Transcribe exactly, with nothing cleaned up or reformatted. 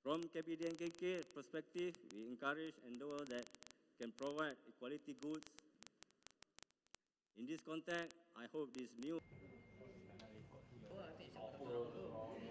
From K P D and K K perspective, we encourage endowers that can provide quality goods. In this context, I hope this new